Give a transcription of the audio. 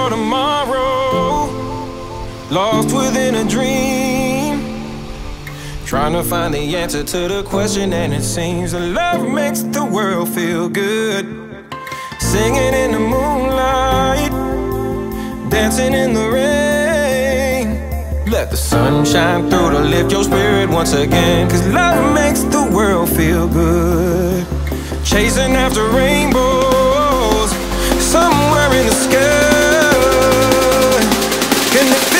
for tomorrow, lost within a dream, trying to find the answer to the question, and it seems that love makes the world feel good. Singing in the moonlight, dancing in the rain. Let the sun shine through to lift your spirit once again, 'cause love makes the world feel good. Chasing after rainbows somewhere in the sky.